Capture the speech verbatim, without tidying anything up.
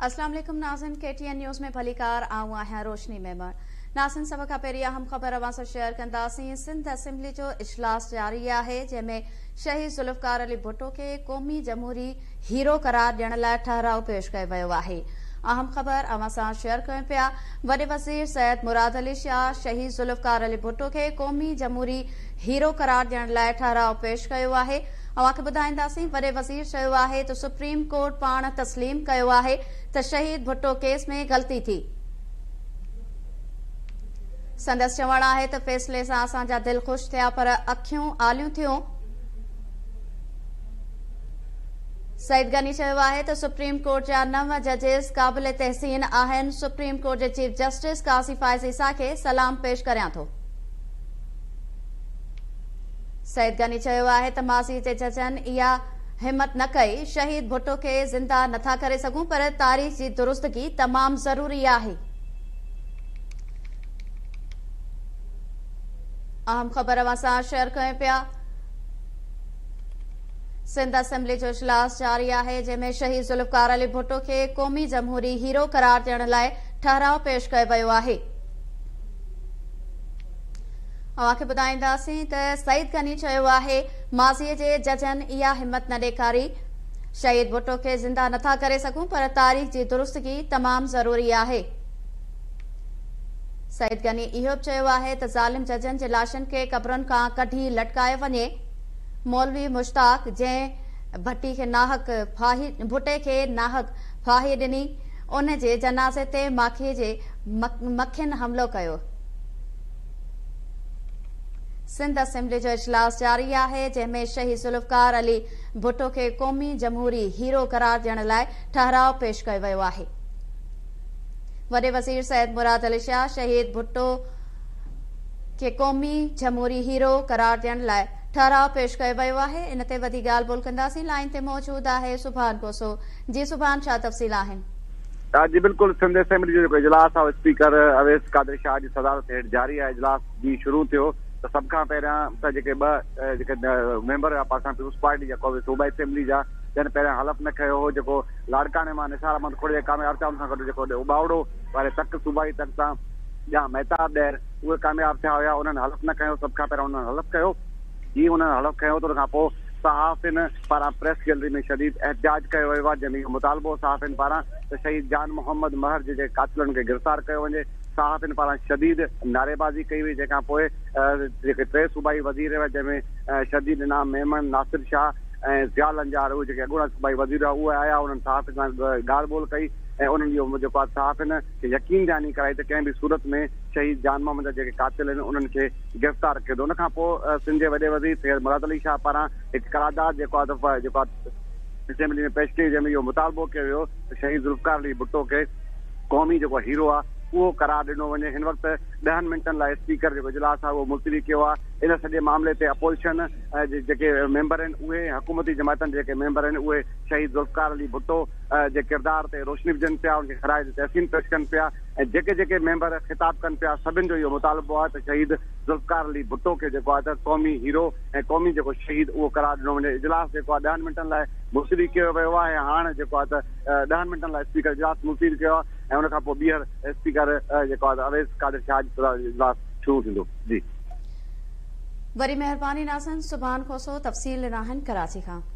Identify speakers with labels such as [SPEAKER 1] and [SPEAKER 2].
[SPEAKER 1] अस्सलाम वालेकुम नाज़रीन, के टी एन न्यूज़ में भलीकार आऊं आहियां रोशनी मेमण। नाज़रीन, सब खां पहिरीं अहम ख़बर अवां सां शेयर कंदासीं। सिंध असेंबली जो इजलास जारी आहे, जंहिंमें शहीद ज़ुल्फ़िकार अली भुट्टो खे क़ौमी जमहूरी हीरो करार ॾियण लाइ ठहराउ पेश कयो वियो आहे। अहम ख़बर अवां सां शेयर कयूं पिया। वॾे वज़ीर सैयद मुराद अली शाह शहीद ज़ुल्फ़िकार अली भुट्टो खे क़ौमी जमहूरी हीरो करार ॾियण लाइ ठहराउ पेश कयो आहे। अवां खे ॿुधाईंदासीं, वॾे वज़ीर चयो आहे त सुप्रीम कोर्ट पाण तस्लीम कयो आहे त शहीद भुट्टो केस में ग़लती थी। संदसि चवणु आहे त फ़ैसिले सां असांजा दिल ख़ुशि थिया, पर अखियूं आलियूं थियूं। सईद गनी चयो आहे त सुप्रीम कोर्ट जा नव जजिस क़ाबिल तहसीन आहिनि। सुप्रीम कोर्ट जे चीफ जस्टिस काज़ी फ़ाइज़ ईसा खे सलाम पेश करियां थो। सईद गनी चयो आहे त माज़ी जे जजनि इहा हिम्मत न कई। शहीद भुट्टो खे ज़िंदा नथा करे सघूं, पर तारीख़ जी दुरुस्तगी तमामु ज़रूरी आहे। अहम ख़बर अवां सां शेयर कयूं पिया। सिंध असेंबली जो इजलास जारी आहे, जंहिंमें शहीद ज़ुल्फ़िकार अली भुट्टो खे क़ौमी जमहूरी हीरो करार ॾियण लाइ ठहराउ पेश कयो वियो आहे। अवां खे ॿुधाईंदासीं त सईद गनी चयो आहे, माज़ीअ जे जजनि इहा हिम्मत न ॾेखारी। शहीद भुट्टो खे ज़िंदा नथा करे सघूं, पर तारीख़ जी दुरुस्तगी तमामु ज़रूरी आहे। सईद गनी इहो बि चयो आहे त ज़ालिम जजनि जे लाशनि खे क़बरुनि खां कढी लटकायो वञे। मौलवी मुश्ताक जंहिं भट्टी खे नाहक फाही भुट्टे खे नाहक फाही ॾिनी, उन जे जनाज़े ते माखीअ जे मखियुनि हमिलो कयो। सिंध असेंबली जो इजलास जारी आहे, जंहिंमें शहीद ज़ुल्फ़िकार अली भुट्टो खे क़ौमी जमहूरी हीरो करार ॾियण लाइ ठहराउ पेश कयो वियो आहे। वॾे वज़ीर सैयद मुराद अली शाह शहीद भुट्टो खे क़ौमी जमहूरी हीरो करार ॾियण लाइ ठहराउ पेश कयो वियो आहे। इन ते वधीक ॻाल्हि ॿोल कंदासीं। लाइन ते मौजूद आहे सुभान कोसो। जी सुभान, छा तफ़सील आहिनि?
[SPEAKER 2] जी बिल्कुलु, सिंध असेंबली जो जेको इजलास आहे, स्पीकर अवैस कादिर शाह जी सदारत हेठि जारी आहे। इजलास जी शुरू थियो त सभ खां पहिरियां त जेके ॿ जेके मेंबर हुआ पाकिस्तान पीपुल्स पार्टी जा सूबाई असेंबली जा, जंहिं पहिरियां हलफ़ न कयो हो, जेको लाड़काने मां निसार अहमद खोड़े कामयाब थिया, उन सां गॾु जेको उॿावड़ो वारे तक सूबाई तक सां या महताब ॾैर उहे कामयाब थिया हुया, उन्हनि हलफ़ न कयो। सभ खां पहिरियां उन्हनि हलफ़ कयो। जीअं उन्हनि हलफ़ कयो त उन खां पोइ सहाफ़िन पारां प्रेस गैलरी में शदीद एहतजाज कयो वियो आहे, जंहिंमें मुतालबो सहाफ़िन पारां त शहीद जान मोहम्मद महर जे जेके कातिलनि खे गिरफ़्तार कयो वञे। सहाफ़िन पारां शदीद नारेबाज़ी कई वई, जंहिंखां पोइ जेके टे सूबाई वज़ीर हुआ, जंहिंमें शदीद इनाम मेमन, नासिर शाह ऐं ज़ियाल अंजार, उहे जेके अॻूणा सूबाई वज़ीर हुआ, उहे आया। उन्हनि सहाफ़िन सां ॻाल्हि ॿोल कई ऐं उन्हनि इहो जेको आहे सहाफ़िन खे यकीन ॾियानी कराई त कंहिं बि सूरत में शहीद जान मोहम्मद जा जेके कातिल आहिनि उन्हनि खे गिरफ़्तार कयो। उन खां पोइ सिंध जे वॾे वज़ीर सैयद मुराद अली शाह पारां हिकु करारदाद जेको आहे जेको आहे असेंबली में पेश कई, जंहिंमें इहो मुतालबो कयो वियो त शहीद ज़ुल्फ़िकार अली भुट्टो खे क़ौमी जेको हीरो आहे उहो करार ॾिनो वञे। हिन वक़्तु ॾहनि मिंटनि लाइ स्पीकर जेको इजलास आहे उहो मुलतवी कयो आहे। इन सॼे मामले ते अपोज़िशन जेके मेंबर आहिनि, उहे हुकूमती जमातनि जेके मेंबर आहिनि, उहे शहीद ज़ुल्फ़िकार अली भुट्टो जे किरदार ते रोशनी विझनि पिया, उनखे ख़राज तहसीन पेश कनि पिया ऐं जेके जेके मेंबर ख़िताब कनि पिया, सभिनि जो इहो मुतालबो आहे त शहीद ज़ुल्फ़िकार अली भुट्टो खे जेको आहे त क़ौमी हीरो ऐं क़ौमी जेको शहीद उहो करार ॾिनो वञे। इजलास जेको आहे ॾहनि मिंटनि लाइ मुलतवी कयो वियो आहे ऐं हाणे जेको आहे त ॾहनि मिंटनि लाइ स्पीकर इजलास मुलतवी कयो आहे ऐं उन खां पोइ ॿीहर स्पीकर जेको आहे अवैस कादिर शाह जी इजलास शुरू थींदो। जी
[SPEAKER 1] वरी महिरबानी नाज़रीन, सुभान खोसो तफ़सील आहिनि कराची खां।